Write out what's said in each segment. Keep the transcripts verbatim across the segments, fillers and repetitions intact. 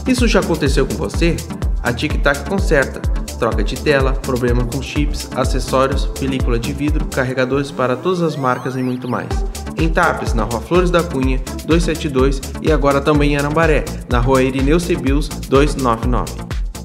Isso já aconteceu com você? A Tic Tac conserta. Troca de tela, problema com chips, acessórios, película de vidro, carregadores para todas as marcas e muito mais. Em Tapes, na Rua Flores da Cunha, duzentos e setenta e dois e agora também em Arambaré, na Rua Irineu Cebius, duzentos e noventa e nove.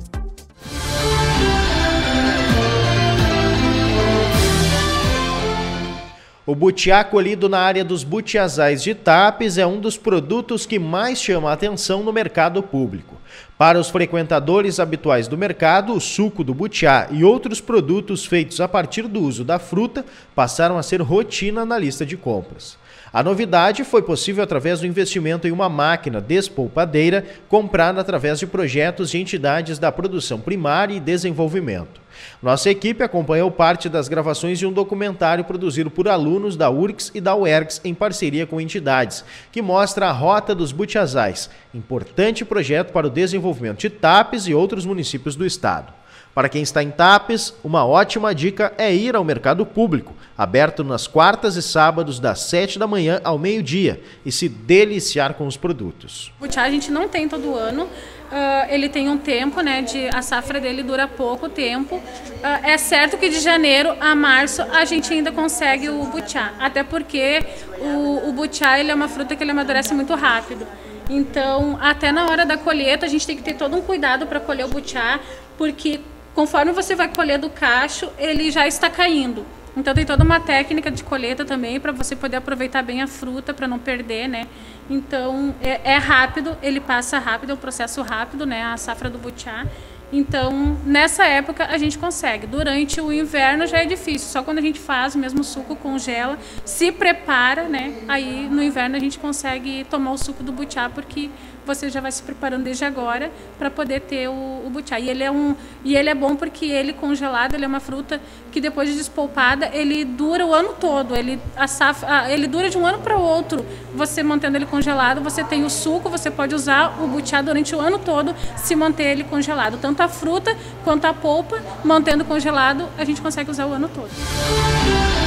O butiá colhido na área dos butiazais de Tapes é um dos produtos que mais chama a atenção no mercado público. Para os frequentadores habituais do mercado, o suco do butiá e outros produtos feitos a partir do uso da fruta passaram a ser rotina na lista de compras. A novidade foi possível através do investimento em uma máquina despolpadeira comprada através de projetos de entidades da produção primária e desenvolvimento. Nossa equipe acompanhou parte das gravações de um documentário produzido por alunos da U R G S e da U E R G S em parceria com entidades, que mostra a Rota dos Butiazais, importante projeto para o desenvolvimento de Tapes e outros municípios do estado. Para quem está em Tapes, uma ótima dica é ir ao mercado público, aberto nas quartas e sábados das sete da manhã ao meio-dia, e se deliciar com os produtos. O butiá a gente não tem todo ano, uh, ele tem um tempo, né, de, a safra dele dura pouco tempo. Uh, é certo que de janeiro a março a gente ainda consegue o butiá, até porque o, o butiá ele é uma fruta que ele amadurece muito rápido. Então, até na hora da colheita, a gente tem que ter todo um cuidado para colher o butiá, porque conforme você vai colher do cacho, ele já está caindo. Então tem toda uma técnica de colheita também para você poder aproveitar bem a fruta, para não perder, né? Então é, é rápido, ele passa rápido, é um processo rápido, né? A safra do butiá. Então nessa época a gente consegue. Durante o inverno já é difícil, só quando a gente faz o mesmo suco, congela, se prepara, né? Aí no inverno a gente consegue tomar o suco do butiá, porque você já vai se preparando desde agora para poder ter o, o butiá. E ele é um e ele é bom porque ele congelado, ele é uma fruta que depois de despolpada, ele dura o ano todo. Ele a safra, ele dura de um ano para o outro. Você mantendo ele congelado, você tem o suco, você pode usar o butiá durante o ano todo, se manter ele congelado. Tanto a fruta quanto a polpa, mantendo congelado, a gente consegue usar o ano todo.